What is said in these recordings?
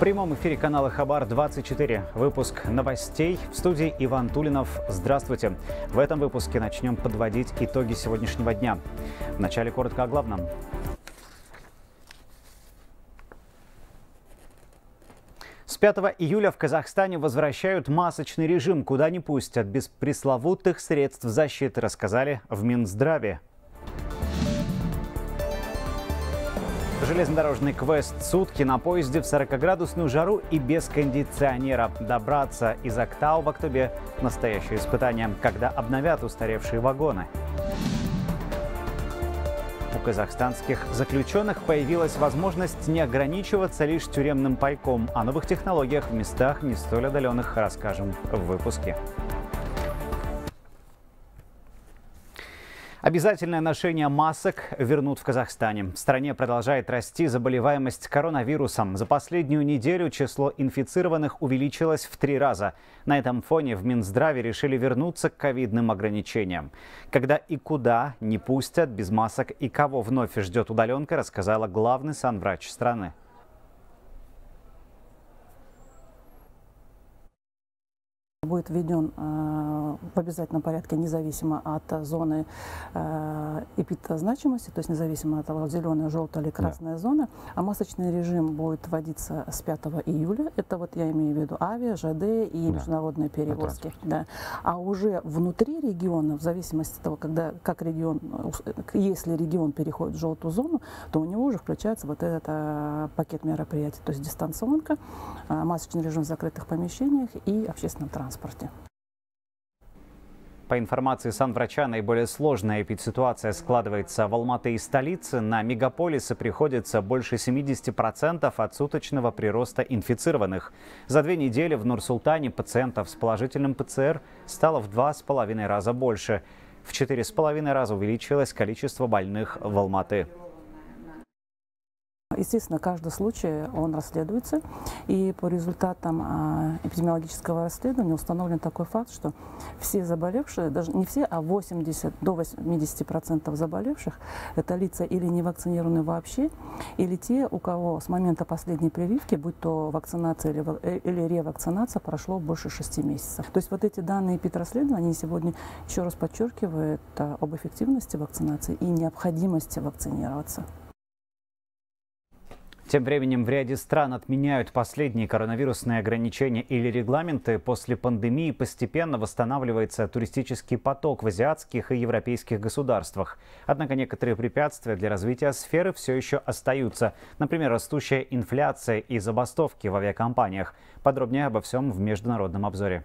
прямом эфире канала Хабар-24. Выпуск новостей. В студии Иван Тулинов. Здравствуйте. В этом выпуске начнем подводить итоги сегодняшнего дня. Вначале коротко о главном. С 5 июля в Казахстане возвращают масочный режим, куда не пустят без пресловутых средств защиты, рассказали в Минздраве. Железнодорожный квест «Сутки на поезде в 40-градусную жару и без кондиционера». Добраться из Актау в Актубе – настоящее испытание, когда обновят устаревшие вагоны. У казахстанских заключенных появилась возможность не ограничиваться лишь тюремным пайком. О новых технологиях в местах не столь отдаленных расскажем в выпуске. Обязательное ношение масок вернут в Казахстане. В стране продолжает расти заболеваемость коронавирусом. За последнюю неделю число инфицированных увеличилось в 3 раза. На этом фоне в Минздраве решили вернуться к ковидным ограничениям. Когда и куда не пустят без масок и кого вновь ждет удаленка, рассказала главный санврач страны. Будет введен в обязательном порядке независимо от зоны эпидозначимости, то есть независимо от того, зеленая, желтая или красная зона. А масочный режим будет вводиться с 5 июля. Это вот я имею в виду авиа, ЖД и международные перевозки. Да. А уже внутри региона, в зависимости от того, как регион, если регион переходит в желтую зону, то у него уже включается вот этот пакет мероприятий, то есть дистанционка, масочный режим в закрытых помещениях и общественном транспорте. По информации санврача, наиболее сложная эпидситуация складывается в Алматы и столице. На мегаполисы приходится больше 70% от суточного прироста инфицированных. За 2 недели в Нур-Султане пациентов с положительным ПЦР стало в 2,5 раза больше. В 4,5 раза увеличилось количество больных в Алматы. Естественно, каждый случай, он расследуется, и по результатам эпидемиологического расследования установлен такой факт, что все заболевшие, даже не все, а 80 до 80% заболевших, это лица или не вакцинированы вообще, или те, у кого с момента последней прививки, будь то вакцинация или ревакцинация, прошло больше 6 месяцев. То есть вот эти данные эпидрасследования, они сегодня еще раз подчеркивают об эффективности вакцинации и необходимости вакцинироваться. Тем временем в ряде стран отменяют последние коронавирусные ограничения или регламенты. После пандемии постепенно восстанавливается туристический поток в азиатских и европейских государствах. Однако некоторые препятствия для развития сферы все еще остаются. Например, растущая инфляция и забастовки в авиакомпаниях. Подробнее обо всем в международном обзоре.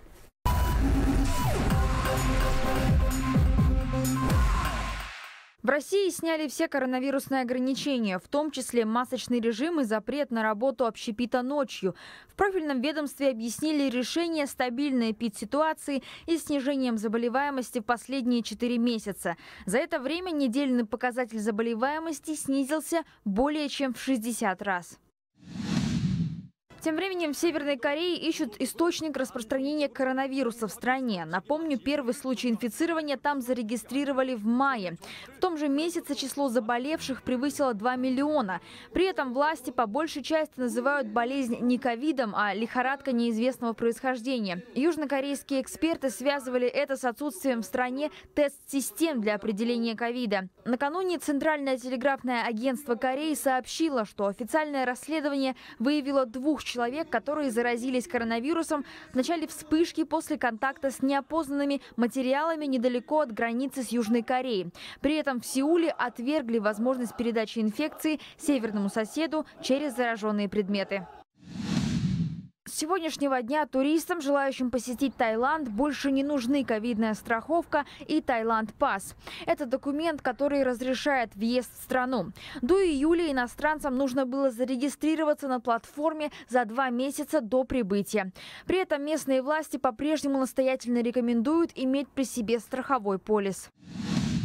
В России сняли все коронавирусные ограничения, в том числе масочный режим и запрет на работу общепита ночью. В профильном ведомстве объяснили решение стабильной эпидситуации и снижением заболеваемости в последние 4 месяца. За это время недельный показатель заболеваемости снизился более чем в 60 раз. Тем временем в Северной Корее ищут источник распространения коронавируса в стране. Напомню, первый случай инфицирования там зарегистрировали в мае. В том же месяце число заболевших превысило 2 миллиона. При этом власти по большей части называют болезнь не ковидом, а лихорадка неизвестного происхождения. Южнокорейские эксперты связывали это с отсутствием в стране тест-систем для определения ковида. Накануне Центральное телеграфное агентство Кореи сообщило, что официальное расследование выявило 2 человек, которые заразились коронавирусом в начале вспышки после контакта с неопознанными материалами недалеко от границы с Южной Кореей. При этом в Сеуле отвергли возможность передачи инфекции северному соседу через зараженные предметы. С сегодняшнего дня туристам, желающим посетить Таиланд, больше не нужны ковидная страховка и Таиланд-пас. Это документ, который разрешает въезд в страну. До июля иностранцам нужно было зарегистрироваться на платформе за 2 месяца до прибытия. При этом местные власти по-прежнему настоятельно рекомендуют иметь при себе страховой полис.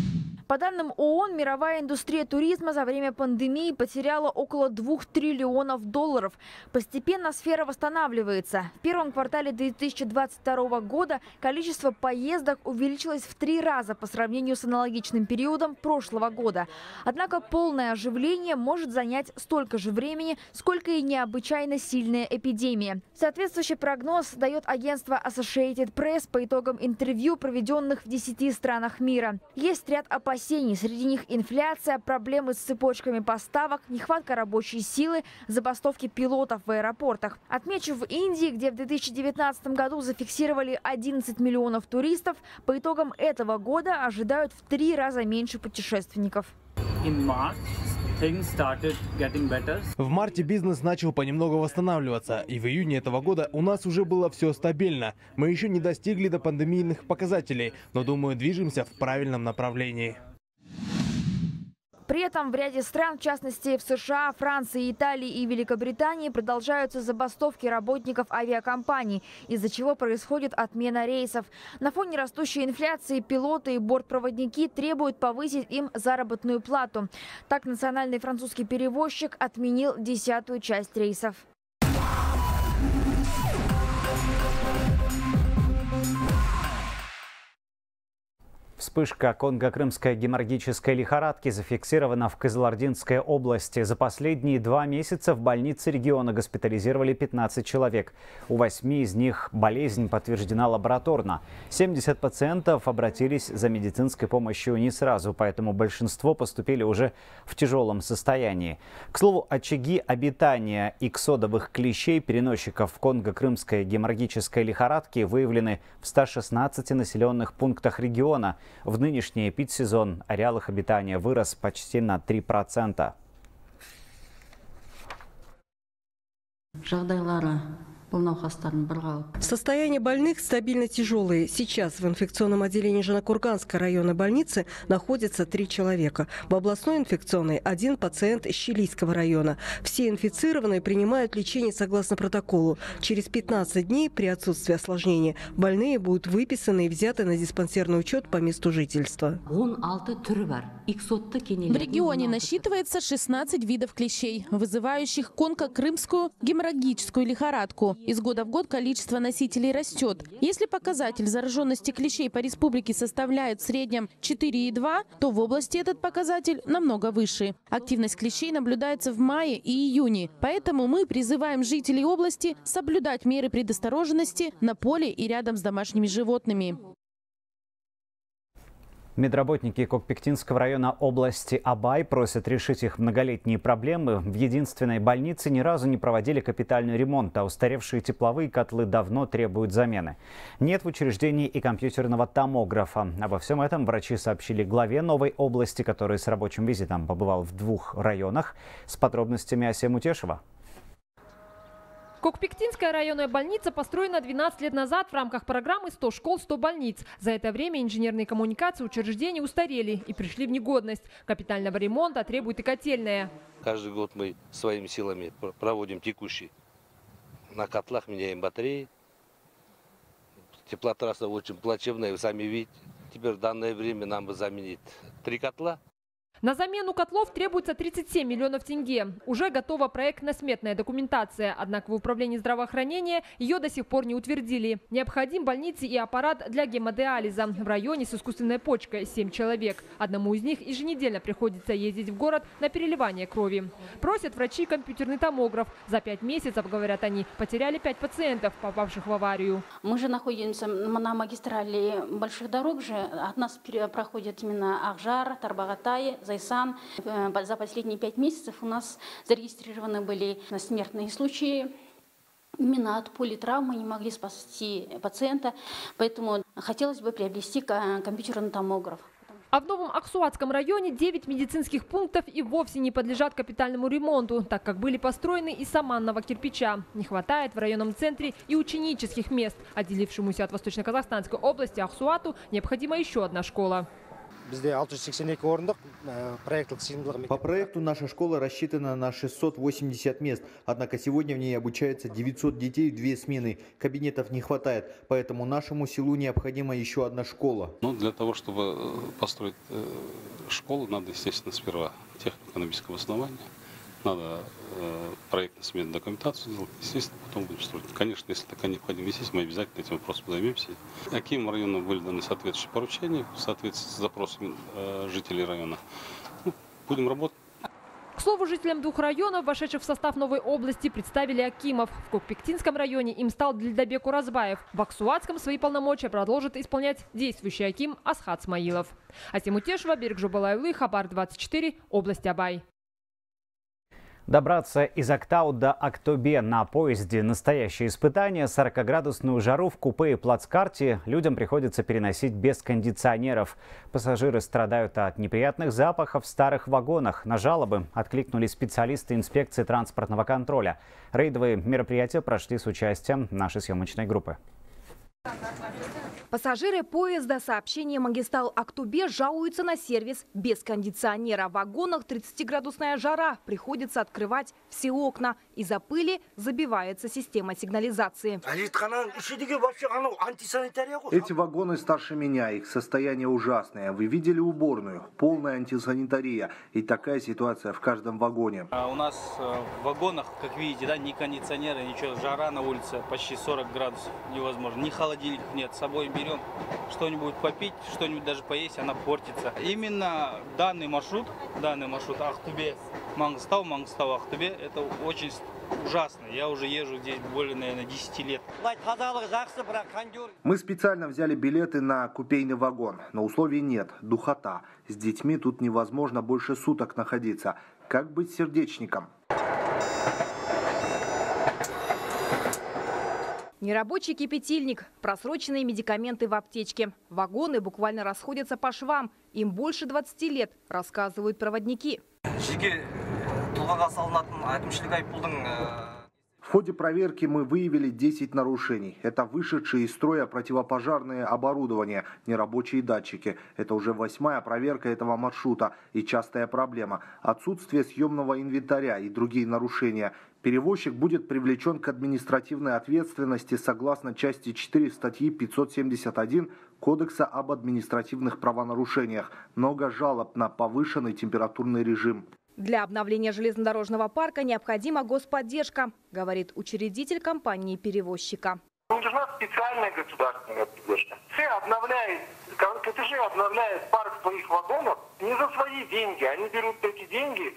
По данным ООН, мировая индустрия туризма за время пандемии потеряла около 2 триллионов долларов. Постепенно сфера восстанавливается. В первом квартале 2022 года количество поездок увеличилось в 3 раза по сравнению с аналогичным периодом прошлого года. Однако полное оживление может занять столько же времени, сколько и необычайно сильная эпидемия. Соответствующий прогноз дает агентство Associated Press по итогам интервью, проведенных в 10 странах мира. Есть ряд опасений. Среди них инфляция, проблемы с цепочками поставок, нехватка рабочей силы, забастовки пилотов в аэропортах. Отмечу, в Индии, где в 2019 году зафиксировали 11 миллионов туристов, по итогам этого года ожидают в 3 раза меньше путешественников. В марте бизнес начал понемногу восстанавливаться, и в июне этого года у нас уже было все стабильно. Мы еще не достигли до пандемийных показателей, но, думаю, движемся в правильном направлении. При этом в ряде стран, в частности в США, Франции, Италии и Великобритании, продолжаются забастовки работников авиакомпаний, из-за чего происходит отмена рейсов. На фоне растущей инфляции пилоты и бортпроводники требуют повысить им заработную плату. Так, национальный французский перевозчик отменил 10-ю часть рейсов. Вспышка конго-крымской геморрагической лихорадки зафиксирована в Кызылординской области. За последние 2 месяца в больнице региона госпитализировали 15 человек. У 8 из них болезнь подтверждена лабораторно. 70 пациентов обратились за медицинской помощью не сразу, поэтому большинство поступили уже в тяжелом состоянии. К слову, очаги обитания иксодовых клещей, переносчиков конго-крымской геморрагической лихорадки, выявлены в 116 населенных пунктах региона. В нынешний эпидсезон ареал их обитания вырос почти на 3%. Состояние больных стабильно тяжелые. Сейчас в инфекционном отделении Жанакурганской районной больницы находится 3 человека. В областной инфекционной 1 пациент из Чилийского района. Все инфицированные принимают лечение согласно протоколу. Через 15 дней при отсутствии осложнений больные будут выписаны и взяты на диспансерный учет по месту жительства. В регионе насчитывается 16 видов клещей, вызывающих конго-крымскую геморрагическую лихорадку. Из года в год количество носителей растет. Если показатель зараженности клещей по республике составляет в среднем 4,2, то в области этот показатель намного выше. Активность клещей наблюдается в мае и июне. Поэтому мы призываем жителей области соблюдать меры предосторожности на поле и рядом с домашними животными. Медработники Кокпектинского района области Абай просят решить их многолетние проблемы. В единственной больнице ни разу не проводили капитальный ремонт, а устаревшие тепловые котлы давно требуют замены. Нет в учреждении и компьютерного томографа. Обо всем этом врачи сообщили главе новой области, который с рабочим визитом побывал в 2 районах. С подробностями Асия Мутешева. Кокпектинская районная больница построена 12 лет назад в рамках программы «100 школ, 100 больниц». За это время инженерные коммуникации учреждений устарели и пришли в негодность. Капитального ремонта требует и котельная. Каждый год мы своими силами проводим текущий. На котлах меняем батареи. Теплотрасса очень плачевная, вы сами видите. Теперь в данное время нам бы заменить 3 котла. На замену котлов требуется 37 миллионов тенге. Уже готова проектно-сметная документация. Однако в управлении здравоохранения ее до сих пор не утвердили. Необходим больнице и аппарат для гемодиализа. В районе с искусственной почкой 7 человек. Одному из них еженедельно приходится ездить в город на переливание крови. Просят врачи компьютерный томограф. За 5 месяцев, говорят они, потеряли 5 пациентов, попавших в аварию. Мы же находимся на магистрали больших дорог. От нас проходит именно Ахжар, Тарбагатай, Зайсан. За последние 5 месяцев у нас зарегистрированы были смертные случаи. Именно от политравмы не могли спасти пациента, поэтому хотелось бы приобрести компьютерный томограф. А в Новом Аксуатском районе 9 медицинских пунктов и вовсе не подлежат капитальному ремонту, так как были построены из саманного кирпича. Не хватает в районном центре и ученических мест. Отделившемуся от Восточно-Казахстанской области Аксуату необходима еще одна школа. По проекту наша школа рассчитана на 680 мест, однако сегодня в ней обучается 900 детей в 2 смены. Кабинетов не хватает, поэтому нашему селу необходима еще одна школа. Но для того, чтобы построить школу, надо, естественно, сперва технико-экономическое обоснование. Надо проектно-сметную документацию сделать, естественно, потом будем строить. Конечно, если такая необходимость есть, мы обязательно этим вопросом займемся. Каким районам были даны соответствующие поручения в соответствии с запросами жителей района. Будем работать. К слову, жителям 2 районов, вошедших в состав новой области, представили акимов. В Кокпектинском районе им стал Дильдабек Уразбаев. В Аксуатском свои полномочия продолжит исполнять действующий аким Асхат Смаилов. Асим Утешева, Берег Жобалайлы, Хабар 24, область Абай. Добраться из Актау до Актобе на поезде – настоящее испытание. 40-градусную жару в купе и плацкарте людям приходится переносить без кондиционеров. Пассажиры страдают от неприятных запахов в старых вагонах. На жалобы откликнулись специалисты инспекции транспортного контроля. Рейдовые мероприятия прошли с участием нашей съемочной группы. Пассажиры поезда сообщения Магистал Актобе жалуются на сервис без кондиционера. В вагонах 30-градусная жара. Приходится открывать все окна. Из-за пыли забивается система сигнализации. Эти вагоны старше меня. Их состояние ужасное. Вы видели уборную? Полная антисанитария. И такая ситуация в каждом вагоне. У нас в вагонах, как видите, да, ни кондиционера, ничего. Жара на улице почти 40 градусов. Невозможно. Ни холодильник нет. С собой берем что-нибудь попить, что-нибудь даже поесть, она портится. Именно данный маршрут Актобе, Мангыстау, Актобе, это очень ужасно. Я уже езжу здесь более, наверное, 10 лет. Мы специально взяли билеты на купейный вагон, но условий нет. Духота. С детьми тут невозможно больше суток находиться. Как быть сердечником? Нерабочий кипятильник, просроченные медикаменты в аптечке. Вагоны буквально расходятся по швам. Им больше 20 лет, рассказывают проводники. В ходе проверки мы выявили 10 нарушений. Это вышедшие из строя противопожарное оборудование, нерабочие датчики. Это уже 8-я проверка этого маршрута и частая проблема. Отсутствие съемного инвентаря и другие нарушения. Перевозчик будет привлечен к административной ответственности согласно части 4 статьи 571 Кодекса об административных правонарушениях. Много жалоб на повышенный температурный режим. Для обновления железнодорожного парка необходима господдержка, говорит учредитель компании-перевозчика. Не нужна специальная государственная поддержка. КТЖ обновляет парк своих вагонов не за свои деньги. Они берут эти деньги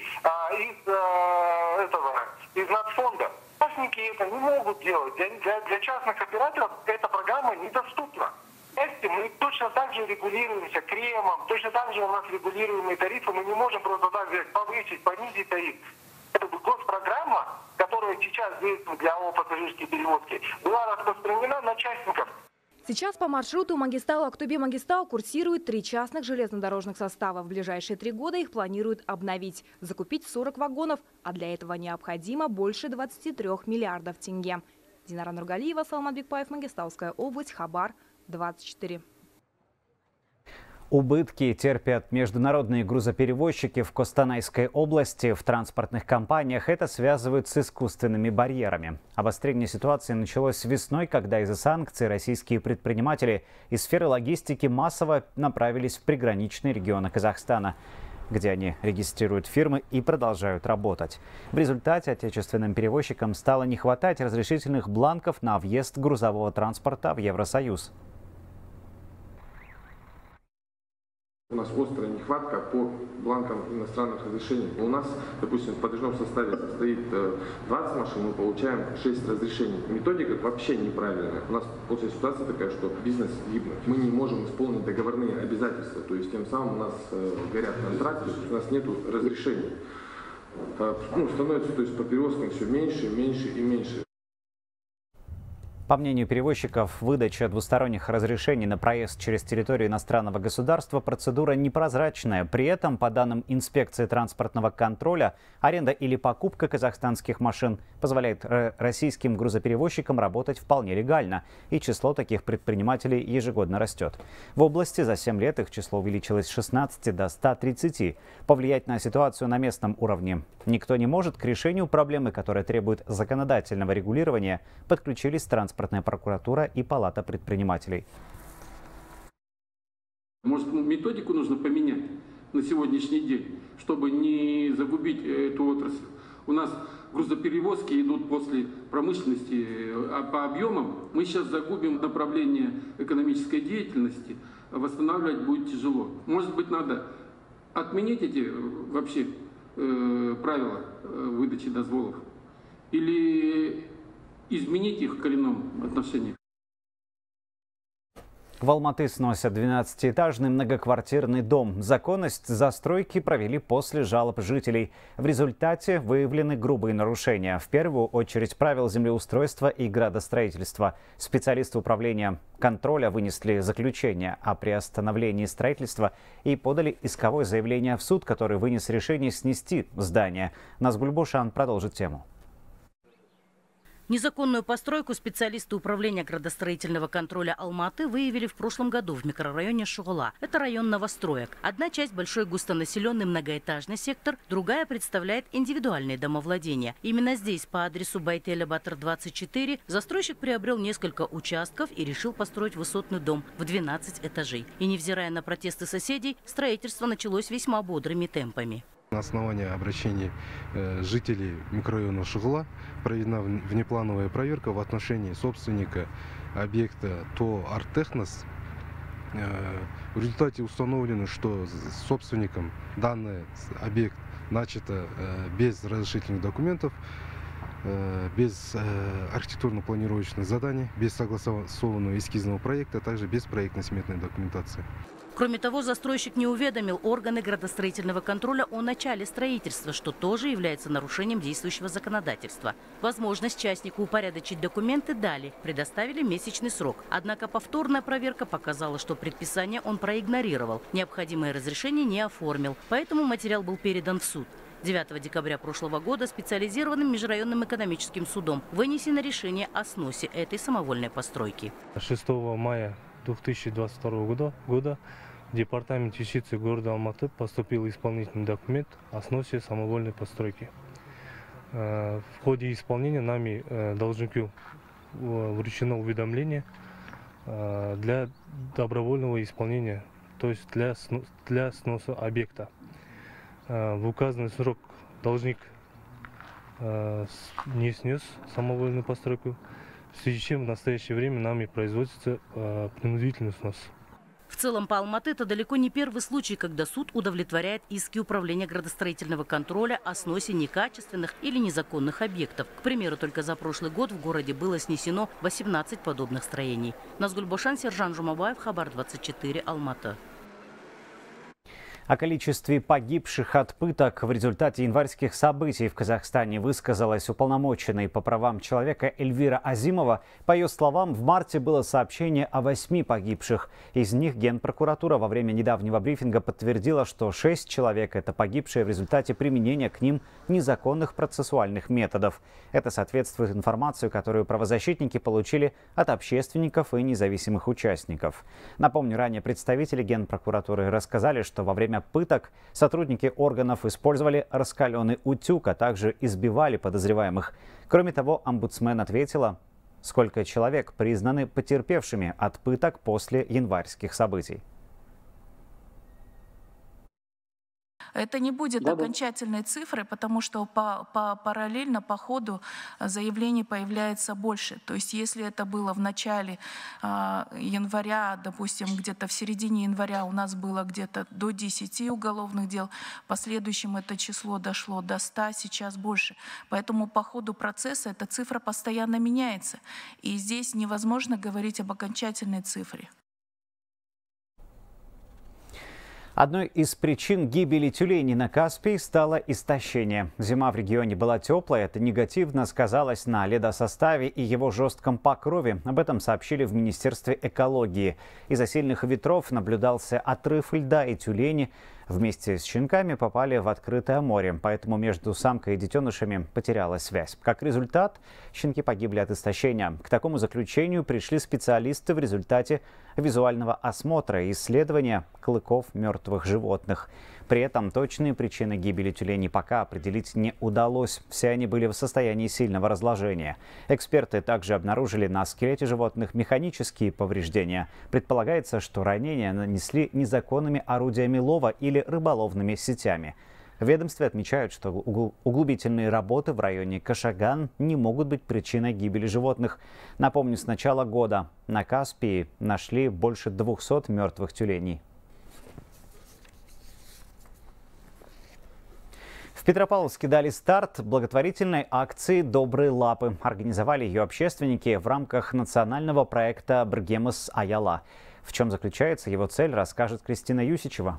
из нацфонда. Частники это не могут делать. Для частных операторов эта программа недоступна. Мы точно так же регулируемся кремом, точно так же у нас регулируемые тарифы. Мы не можем просто так повысить, понизить тариф. Это госпрограмма, которая сейчас действует для пассажирской перевозки, была распространена на частников. Сейчас по маршруту Магистал Актобе-Магистал курсирует 3 частных железнодорожных состава. В ближайшие 3 года их планируют обновить, закупить 40 вагонов, а для этого необходимо больше 23 миллиардов тенге. Динара Нургалиева, Салман Бекбаев, Мангистауская область, Хабар 24. Убытки терпят международные грузоперевозчики в Костанайской области. В транспортных компаниях это связывают с искусственными барьерами. Обострение ситуации началось весной, когда из-за санкций российские предприниматели из сферы логистики массово направились в приграничные регионы Казахстана, где они регистрируют фирмы и продолжают работать. В результате отечественным перевозчикам стало не хватать разрешительных бланков на въезд грузового транспорта в Евросоюз. У нас острая нехватка по бланкам иностранных разрешений. У нас, допустим, в подвижном составе состоит 20 машин, мы получаем 6 разрешений. Методика вообще неправильная. У нас после ситуации такая, что бизнес гибнет. Мы не можем исполнить договорные обязательства. То есть тем самым у нас горят контракты, у нас нет разрешений. Становится, то есть, по перевозкам все меньше, меньше и меньше. По мнению перевозчиков, выдача двусторонних разрешений на проезд через территорию иностранного государства – процедура непрозрачная. При этом, по данным инспекции транспортного контроля, аренда или покупка казахстанских машин позволяет российским грузоперевозчикам работать вполне легально. И число таких предпринимателей ежегодно растет. В области за 7 лет их число увеличилось с 16 до 130. Повлиять на ситуацию на местном уровне никто не может. К решению проблемы, которая требует законодательного регулирования, подключились транспортная прокуратура и палата предпринимателей. Может, методику нужно поменять на сегодняшний день, чтобы не загубить эту отрасль. У нас грузоперевозки идут после промышленности, а по объемам мы сейчас загубим направление экономической деятельности, восстанавливать будет тяжело. Может быть, надо отменить эти вообще правила выдачи дозволов или изменить их в коренном отношении. В Алматы сносят 12-этажный многоквартирный дом. Законность застройки провели после жалоб жителей. В результате выявлены грубые нарушения. В первую очередь правил землеустройства и градостроительства. Специалисты управления контроля вынесли заключение о приостановлении строительства и подали исковое заявление в суд, который вынес решение снести здание. Назгуль Бушан продолжит тему. Незаконную постройку специалисты управления градостроительного контроля Алматы выявили в прошлом году в микрорайоне Шугула. Это район новостроек. Одна часть – большой густонаселенный многоэтажный сектор, другая представляет индивидуальные домовладения. Именно здесь, по адресу Байтеля Батыр 24, застройщик приобрел несколько участков и решил построить высотный дом в 12 этажей. И невзирая на протесты соседей, строительство началось весьма бодрыми темпами. На основании обращений жителей микрорайона Шугула проведена внеплановая проверка в отношении собственника объекта ТО «Арттехнос». В результате установлено, что собственником данный объект начато без разрешительных документов, без архитектурно-планировочных заданий, без согласованного эскизного проекта, а также без проектно-сметной документации. Кроме того, застройщик не уведомил органы градостроительного контроля о начале строительства, что тоже является нарушением действующего законодательства. Возможность частнику упорядочить документы дали, предоставили месячный срок. Однако повторная проверка показала, что предписание он проигнорировал, необходимое разрешение не оформил, поэтому материал был передан в суд. 9 декабря прошлого года специализированным межрайонным экономическим судом вынесено решение о сносе этой самовольной постройки. 6 мая 2022 года в департамент юстиции города Алматы поступил исполнительный документ о сносе самовольной постройки. В ходе исполнения нами должнику вручено уведомление для добровольного исполнения, то есть для сноса объекта. В указанный срок должник не снес самовольную постройку, в связи с чем в настоящее время нами производится принудительный снос. В целом по Алматы это далеко не первый случай, когда суд удовлетворяет иски управления градостроительного контроля о сносе некачественных или незаконных объектов. К примеру, только за прошлый год в городе было снесено 18 подобных строений. Назгуль Бушан, Сержан Жумабаев, Хабар 24, Алматы. О количестве погибших от пыток в результате январских событий в Казахстане высказалась уполномоченный по правам человека Эльвира Азимова. По ее словам, в марте было сообщение о 8 погибших. Из них Генпрокуратура во время недавнего брифинга подтвердила, что 6 человек – это погибшие в результате применения к ним незаконных процессуальных методов. Это соответствует информации, которую правозащитники получили от общественников и независимых участников. Напомню, ранее представители Генпрокуратуры рассказали, что во время пыток сотрудники органов использовали раскаленный утюг, а также избивали подозреваемых. Кроме того, омбудсмен ответила, сколько человек признаны потерпевшими от пыток после январских событий. Это не будет окончательной цифры, потому что параллельно по ходу заявлений появляется больше. То есть если это было в начале января, допустим, где-то в середине января у нас было где-то до 10 уголовных дел, в последующем это число дошло до 100, сейчас больше. Поэтому по ходу процесса эта цифра постоянно меняется. И здесь невозможно говорить об окончательной цифре. Одной из причин гибели тюленей на Каспии стало истощение. Зима в регионе была теплая, это негативно сказалось на ледосоставе и его жестком покрове. Об этом сообщили в Министерстве экологии. Из-за сильных ветров наблюдался отрыв льда, и тюлени вместе с щенками попали в открытое море, поэтому между самкой и детенышами потерялась связь. Как результат, щенки погибли от истощения. К такому заключению пришли специалисты в результате визуального осмотра и исследования клыков мертвых животных. При этом точные причины гибели тюленей пока определить не удалось. Все они были в состоянии сильного разложения. Эксперты также обнаружили на скелете животных механические повреждения. Предполагается, что ранения нанесли незаконными орудиями лова или рыболовными сетями. В ведомстве отмечают, что углубительные работы в районе Кашаган не могут быть причиной гибели животных. Напомню, с начала года на Каспии нашли больше 200 мертвых тюленей. В Петропавловске дали старт благотворительной акции «Добрые лапы». Организовали ее общественники в рамках национального проекта «Бергемес Аяла». В чем заключается его цель, расскажет Кристина Юсичева.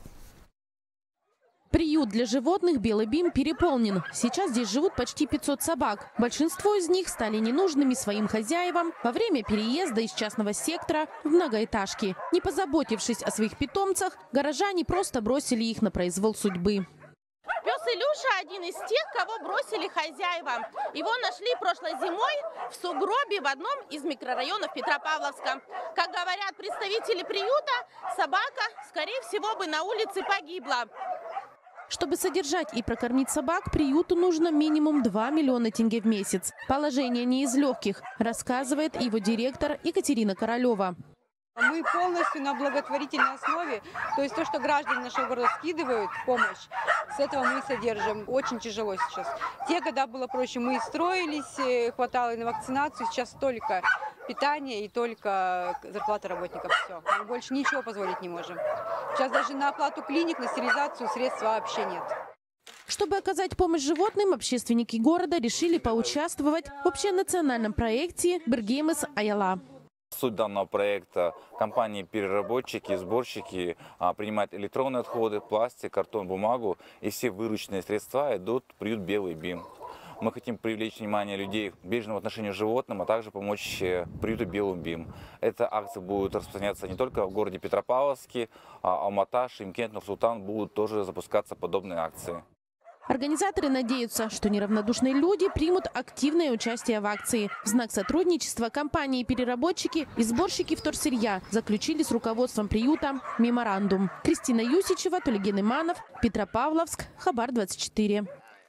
Приют для животных «Белый бим» переполнен. Сейчас здесь живут почти 500 собак. Большинство из них стали ненужными своим хозяевам во время переезда из частного сектора в многоэтажки. Не позаботившись о своих питомцах, горожане просто бросили их на произвол судьбы. Пес Илюша один из тех, кого бросили хозяева. Его нашли прошлой зимой в сугробе в одном из микрорайонов Петропавловска. Как говорят представители приюта, собака, скорее всего, бы на улице погибла. Чтобы содержать и прокормить собак, приюту нужно минимум 2 миллиона тенге в месяц. Положение не из легких, рассказывает его директор Екатерина Королева. Мы полностью на благотворительной основе, то есть то, что граждане нашего города скидывают помощь, с этого мы содержим. Очень тяжело сейчас. Те, когда было проще, мы строились, хватало и на вакцинацию, сейчас только питание и только зарплата работников. Все. Мы больше ничего позволить не можем. Сейчас даже на оплату клиник, на стерилизацию средств вообще нет. Чтобы оказать помощь животным, общественники города решили поучаствовать в общенациональном проекте «Бергемес Аяла». Суть данного проекта – компании-переработчики, сборщики принимают электронные отходы, пластик, картон, бумагу, и все вырученные средства идут в приют «Белый бим». Мы хотим привлечь внимание людей к бережному отношению к животным, а также помочь приюту «Белый бим». Эта акция будет распространяться не только в городе Петропавловске, Алмата, Шымкент, Нур-Султан будут тоже запускаться подобные акции. Организаторы надеются, что неравнодушные люди примут активное участие в акции. В знак сотрудничества компании-переработчики и сборщики вторсырья заключили с руководством приюта меморандум. Кристина Юсичева, Тулеген Иманов, Петропавловск, Хабар 24.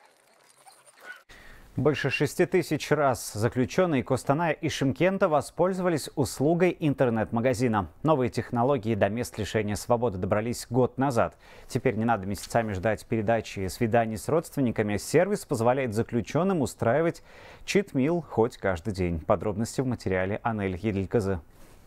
Больше 6 тысяч раз заключенные Костаная и Шымкента воспользовались услугой интернет-магазина. Новые технологии до мест лишения свободы добрались год назад. Теперь не надо месяцами ждать передачи и свиданий с родственниками. Сервис позволяет заключенным устраивать чит-мил хоть каждый день. Подробности в материале Анель Едельказы.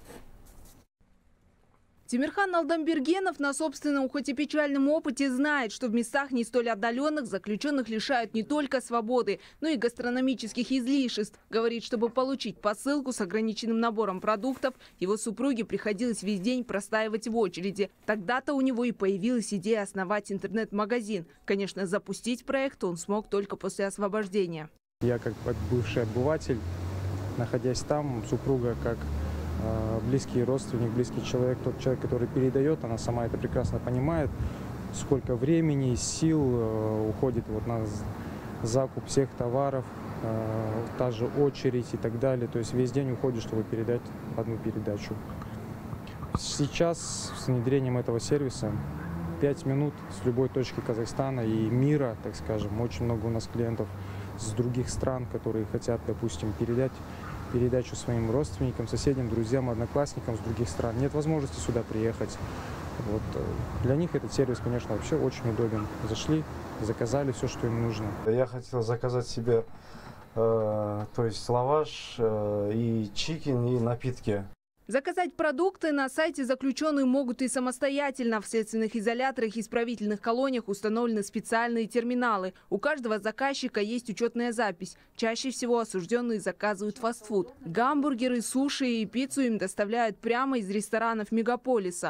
Тимирхан Алдамбергенов на собственном, хоть и печальном опыте, знает, что в местах не столь отдаленных заключенных лишают не только свободы, но и гастрономических излишеств. Говорит, чтобы получить посылку с ограниченным набором продуктов, его супруге приходилось весь день простаивать в очереди. Тогда-то у него и появилась идея основать интернет-магазин. Конечно, запустить проект он смог только после освобождения. Я как бывший обыватель, находясь там, супруга как близкий родственник, близкий человек, тот человек, который передает, она сама это прекрасно понимает, сколько времени, сил уходит вот на закуп всех товаров, та же очередь и так далее. То есть весь день уходит, чтобы передать одну передачу. Сейчас с внедрением этого сервиса 5 минут с любой точки Казахстана и мира, так скажем. Очень много у нас клиентов с других стран, которые хотят, допустим, передать передачу своим родственникам, соседям, друзьям, одноклассникам с других стран. Нет возможности сюда приехать. Вот. Для них этот сервис, конечно, вообще очень удобен. Зашли, заказали все, что им нужно. Я хотел заказать себе то есть лаваш и чикен, и напитки. Заказать продукты на сайте заключенные могут и самостоятельно. В следственных изоляторах и исправительных колониях установлены специальные терминалы. У каждого заказчика есть учетная запись. Чаще всего осужденные заказывают фастфуд. Гамбургеры, суши и пиццу им доставляют прямо из ресторанов мегаполиса.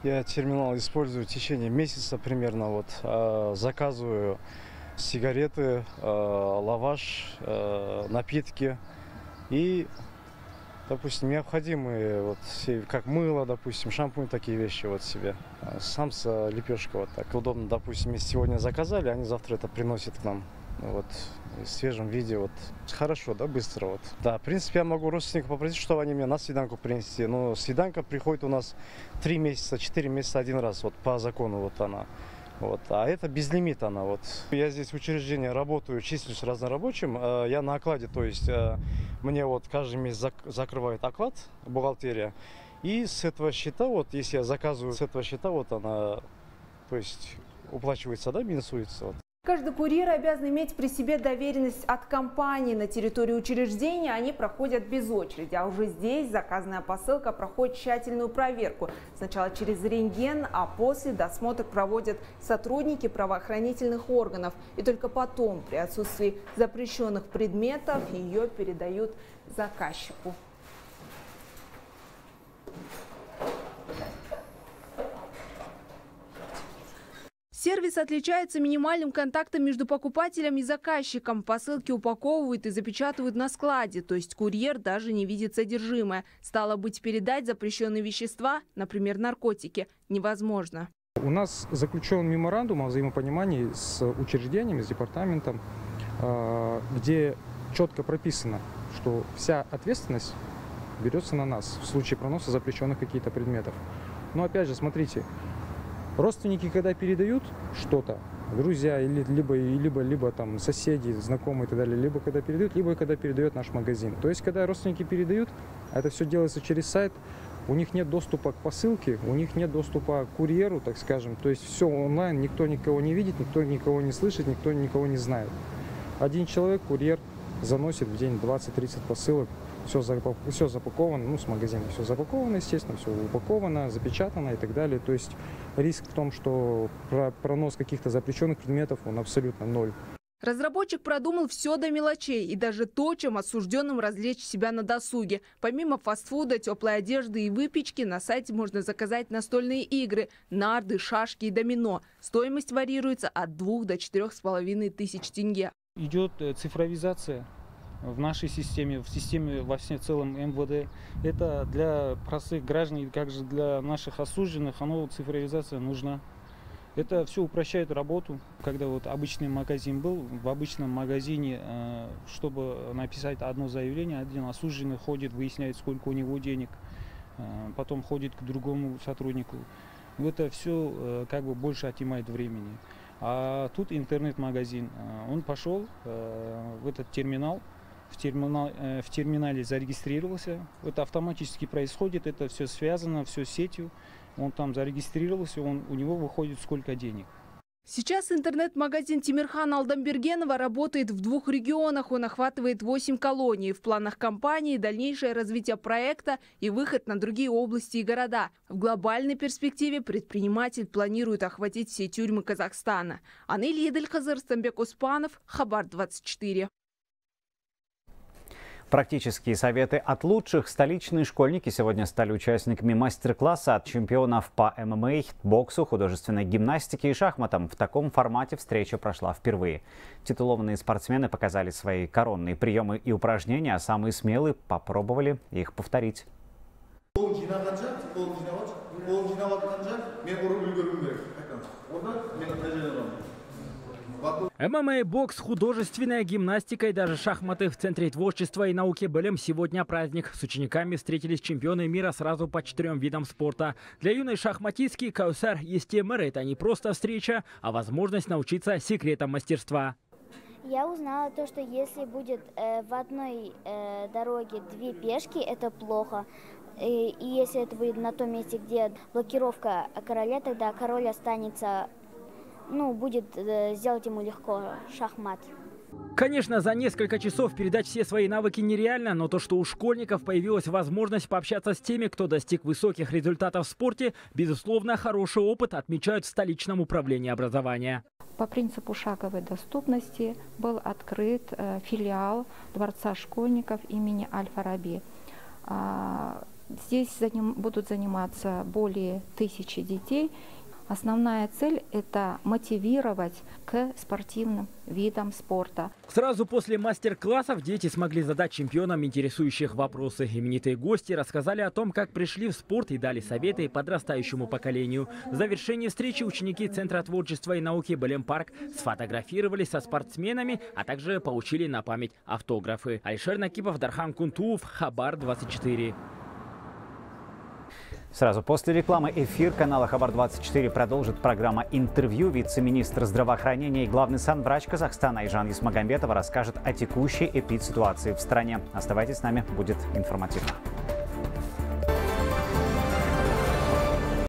Я терминал использую в течение месяца примерно. Вот заказываю сигареты, лаваш, напитки и, допустим, необходимые вот как мыло, допустим, шампунь, такие вещи вот себе. Самса, лепешка вот так удобно, допустим, если сегодня заказали, они завтра это приносят к нам. Вот, в свежем виде, вот, хорошо, да, быстро, вот. Да, в принципе, я могу родственников попросить, чтобы они мне на свиданку принесли, но свиданка приходит у нас 3 месяца, 4 месяца один раз, вот, по закону, вот она. Вот, а это без лимита она, вот. Я здесь в учреждении работаю, числюсь разнорабочим, я на окладе, то есть мне вот каждый месяц закрывает оклад, бухгалтерия, и с этого счета, вот, если я заказываю с этого счета, вот она, то есть уплачивается, да, минусуется, вот. Каждый курьер обязан иметь при себе доверенность от компании. На территории учреждения они проходят без очереди. А уже здесь заказанная посылка проходит тщательную проверку. Сначала через рентген, а после досмотр проводят сотрудники правоохранительных органов. И только потом, при отсутствии запрещенных предметов, ее передают заказчику. Сервис отличается минимальным контактом между покупателем и заказчиком. Посылки упаковывают и запечатывают на складе, то есть курьер даже не видит содержимое. Стало быть, передать запрещенные вещества, например, наркотики, невозможно. У нас заключен меморандум о взаимопонимании с учреждениями, с департаментом, где четко прописано, что вся ответственность берется на нас в случае проноса запрещенных каких-то предметов. Но опять же, смотрите. Родственники, когда передают что-то, друзья, либо там соседи, знакомые и так далее, либо когда передает наш магазин. То есть, когда родственники передают, это все делается через сайт, у них нет доступа к посылке, у них нет доступа к курьеру, так скажем. То есть, все онлайн, никто никого не видит, никто никого не слышит, никто никого не знает. Один человек, курьер, заносит в день 20-30 посылок. Все запаковано, ну, с магазина все запаковано, естественно, все упаковано, запечатано и так далее. То есть риск в том, что пронос каких-то запрещенных предметов, он абсолютно ноль. Разработчик продумал все до мелочей и даже то, чем осужденным развлечь себя на досуге. Помимо фастфуда, теплой одежды и выпечки, на сайте можно заказать настольные игры, нарды, шашки и домино. Стоимость варьируется от 2 до 4,5 тысяч тенге. Идет цифровизация. В нашей системе, в системе во всем целом МВД. Это для простых граждан, как же для наших осужденных, цифровизация нужна. Это все упрощает работу. Когда вот обычный магазин был, в обычном магазине, чтобы написать одно заявление, один осужденный ходит, выясняет, сколько у него денег, потом ходит к другому сотруднику. Это все как бы больше отнимает времени. А тут интернет-магазин. Он пошел в этот терминал. В терминале зарегистрировался. Это автоматически происходит, это все связано, все с сетью. Он там зарегистрировался, у него выходит сколько денег. Сейчас интернет-магазин Тимирхана Алдамбергенова работает в 2 регионах. Он охватывает 8 колоний. В планах компании дальнейшее развитие проекта и выход на другие области и города. В глобальной перспективе предприниматель планирует охватить все тюрьмы Казахстана. Анель Едельхазыр, Стамбек Успанов, Хабар 24. Практические советы от лучших. Столичные школьники сегодня стали участниками мастер-класса от чемпионов по ММА, боксу, художественной гимнастике и шахматам. В таком формате встреча прошла впервые. Титулованные спортсмены показали свои коронные приемы и упражнения, а самые смелые попробовали их повторить. ММА, бокс, художественная гимнастика и даже шахматы в Центре творчества и науки «Белем» сегодня праздник. С учениками встретились чемпионы мира сразу по 4 видам спорта. Для юной шахматистки Каусар Естемер это не просто встреча, а возможность научиться секретам мастерства. Я узнала то, что если будет в одной дороге 2 пешки, это плохо. И если это будет на том месте, где блокировка короля, тогда король останется... будет сделать ему легко шахмат. Конечно, за несколько часов передать все свои навыки нереально, но то, что у школьников появилась возможность пообщаться с теми, кто достиг высоких результатов в спорте, безусловно, хороший опыт, отмечают в столичном управлении образования. По принципу шаговой доступности был открыт филиал Дворца школьников имени Аль-Фараби. Здесь будут заниматься более 1000 детей. Основная цель – это мотивировать к спортивным видам спорта. Сразу после мастер-классов дети смогли задать чемпионам интересующих вопросы. Именитые гости рассказали о том, как пришли в спорт и дали советы подрастающему поколению. В завершении встречи ученики Центра творчества и науки Белем-Парк сфотографировались со спортсменами, а также получили на память автографы. Алишер Накипов, Дархан Кунтуов, Хабар 24. Сразу после рекламы эфир канала Хабар-24 продолжит программа «Интервью». Вице-министр здравоохранения и главный санврач Казахстана Айжан Исмагамбетова расскажет о текущей эпидситуации в стране. Оставайтесь с нами, будет информативно.